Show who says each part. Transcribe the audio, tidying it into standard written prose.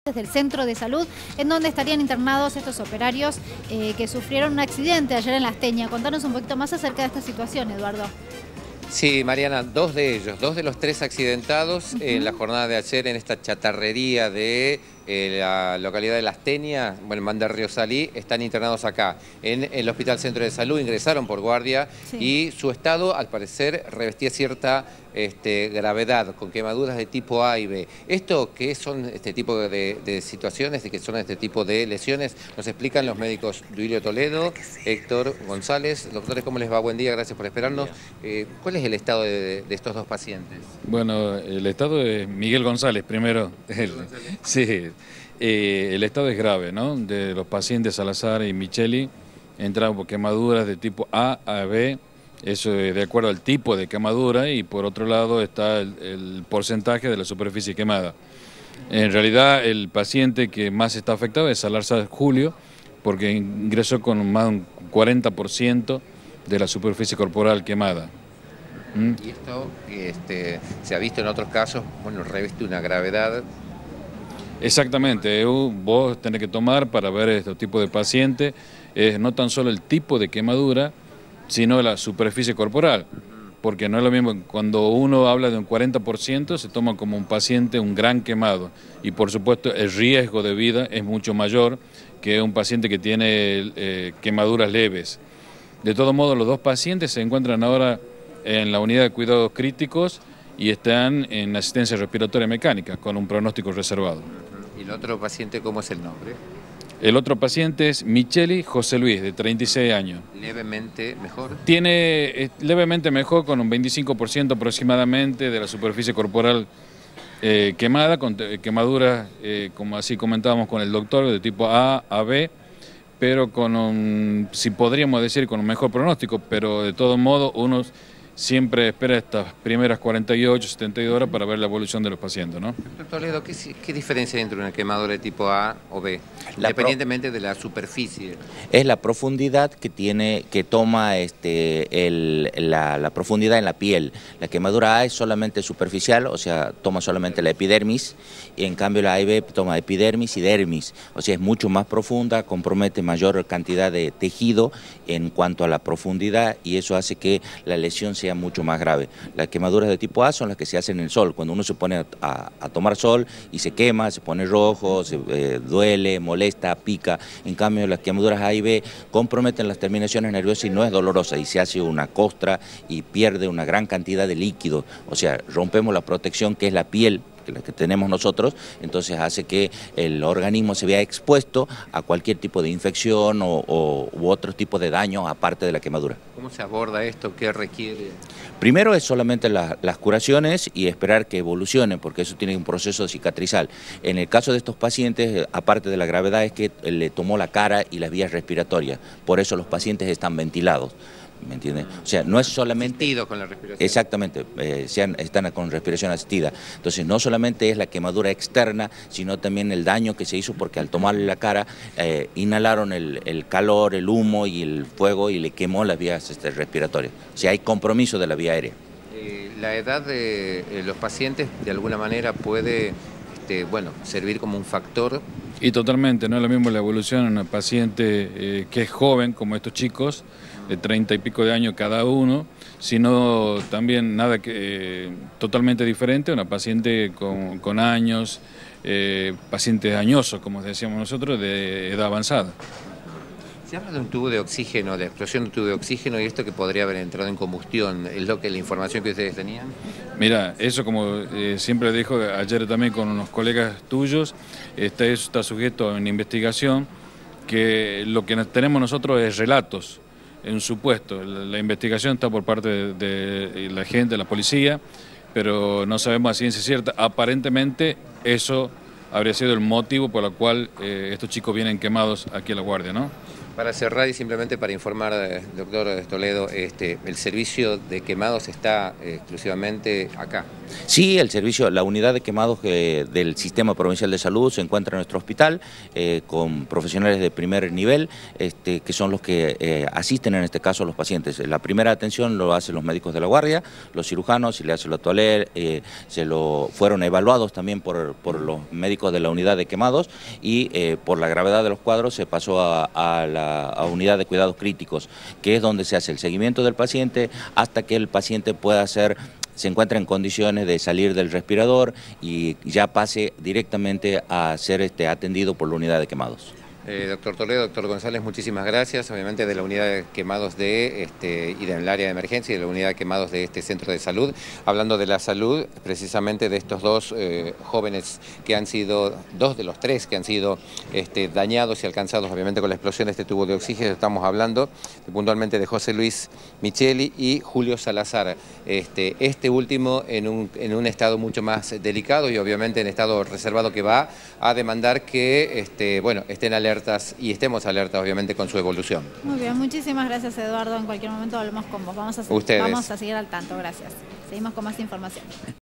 Speaker 1: del centro de salud, en donde estarían internados estos operarios que sufrieron un accidente ayer en La Asteña. Contanos un poquito más acerca de esta situación, Eduardo.
Speaker 2: Sí, Mariana, dos de los tres accidentados en la jornada de ayer en esta chatarrería de la localidad de La Asteña, bueno, Manda de Río Salí, están internados acá en el Hospital Centro de Salud, ingresaron por guardia y su estado al parecer revestía cierta gravedad, con quemaduras de tipo A y B. ¿Esto qué son este tipo de situaciones, de qué son este tipo de lesiones? Nos explican los médicos Duilio Toledo, Héctor González. Doctores, ¿cómo les va? Buen día, gracias por esperarnos. ¿Cuál es el estado de estos dos pacientes?
Speaker 3: Bueno, el estado de Miguel González primero. Sí, el estado es grave, ¿no? De los pacientes Salazar y Micheli entraron por quemaduras de tipo A a B, eso es de acuerdo al tipo de quemadura, y por otro lado está el porcentaje de la superficie quemada. En realidad el paciente que más está afectado es Salazar Julio, porque ingresó con más de un 40% de la superficie corporal quemada.
Speaker 2: Y esto se ha visto en otros casos, bueno, reviste una gravedad.
Speaker 3: Exactamente, vos tenés que tomar para ver este tipo de paciente, no tan solo el tipo de quemadura, sino la superficie corporal, porque no es lo mismo, cuando uno habla de un 40% se toma como un paciente un gran quemado, y por supuesto el riesgo de vida es mucho mayor que un paciente que tiene quemaduras leves. De todos modos, los dos pacientes se encuentran ahora en la unidad de cuidados críticos y están en asistencia respiratoria mecánica con un pronóstico reservado.
Speaker 2: ¿Y el otro paciente cómo es el nombre?
Speaker 3: El otro paciente es Micheli José Luis, de 36 años.
Speaker 2: ¿Levemente mejor?
Speaker 3: Tiene levemente mejor, con un 25% aproximadamente de la superficie corporal quemada, con quemaduras, como así comentábamos con el doctor, de tipo A a B, pero con si podríamos decir, con un mejor pronóstico, pero de todos modos uno siempre espera estas primeras 48, 72 horas para ver la evolución de los pacientes, ¿no?
Speaker 2: Doctor Toledo, ¿qué diferencia hay entre una quemadura de tipo A o B, independientemente de la superficie?
Speaker 4: Es la profundidad que toma la profundidad en la piel. La quemadura A es solamente superficial, o sea, toma solamente la epidermis, y en cambio la A y B toma epidermis y dermis, o sea, es mucho más profunda, compromete mayor cantidad de tejido en cuanto a la profundidad, y eso hace que la lesión sea mucho más grave. Las quemaduras de tipo A son las que se hacen en el sol, cuando uno se pone a tomar sol y se quema, se pone rojo, duele, molesta, pica. En cambio, las quemaduras A y B comprometen las terminaciones nerviosas y no es dolorosa, y se hace una costra y pierde una gran cantidad de líquido, o sea, rompemos la protección que es la piel, la que tenemos nosotros, entonces hace que el organismo se vea expuesto a cualquier tipo de infección u otro tipo de daño aparte de la quemadura.
Speaker 2: ¿Cómo se aborda esto? ¿Qué requiere?
Speaker 4: Primero es solamente las curaciones y esperar que evolucione, porque eso tiene un proceso cicatrizal. En el caso de estos pacientes, aparte de la gravedad, es que le tomó la cara y las vías respiratorias, por eso los pacientes están ventilados. ¿Me entiendes? O sea, no es solamente...
Speaker 2: Asistido con la respiración.
Speaker 4: Exactamente, están con respiración asistida. Entonces, no solamente es la quemadura externa, sino también el daño que se hizo porque al tomarle la cara, inhalaron el calor, el humo y el fuego y le quemó las vías respiratorias. O sea, hay compromiso de la vía aérea.
Speaker 2: La edad de los pacientes, de alguna manera, puede servir como un factor.
Speaker 3: Y totalmente, no es lo mismo la evolución en una paciente que es joven, como estos chicos, de 30 y pico de años cada uno, sino también totalmente diferente, una paciente con años, pacientes añosos, como decíamos nosotros, de edad avanzada.
Speaker 2: Se habla de un tubo de oxígeno, de explosión de un tubo de oxígeno, y esto que podría haber entrado en combustión, ¿es la información que ustedes tenían?
Speaker 3: Mira, eso como siempre dijo ayer también con unos colegas tuyos, eso está sujeto a una investigación, que lo que tenemos nosotros es relatos, un supuesto. La investigación está por parte de la gente, de la policía, pero no sabemos a ciencia cierta. Aparentemente eso habría sido el motivo por el cual estos chicos vienen quemados aquí a la guardia, ¿no?
Speaker 2: Para cerrar y simplemente para informar, doctor Toledo, el servicio de quemados está exclusivamente acá.
Speaker 4: Sí, el servicio, la unidad de quemados del Sistema Provincial de Salud se encuentra en nuestro hospital con profesionales de primer nivel, que son los que asisten en este caso a los pacientes. La primera atención lo hacen los médicos de la guardia, los cirujanos, y le hacen la toalé, fueron evaluados también por los médicos de la unidad de quemados y por la gravedad de los cuadros se pasó a la unidad de cuidados críticos, que es donde se hace el seguimiento del paciente hasta que el paciente se encuentra en condiciones de salir del respirador y ya pase directamente a ser atendido por la unidad de quemados.
Speaker 2: Doctor Toledo, doctor González, muchísimas gracias, obviamente de la unidad de quemados y del área de emergencia y de la unidad de quemados de este centro de salud. Hablando de la salud, precisamente de estos dos jóvenes que han sido, dos de los tres que han sido dañados y alcanzados obviamente con la explosión de este tubo de oxígeno, estamos hablando puntualmente de José Luis Micheli y Julio Salazar. Este último en un estado mucho más delicado y obviamente en estado reservado, que va a demandar que estén alertas y estemos alertas obviamente con su evolución.
Speaker 1: Muy bien, muchísimas gracias, Eduardo. En cualquier momento volvemos con vos. Vamos a seguir al tanto, gracias. Seguimos con más información.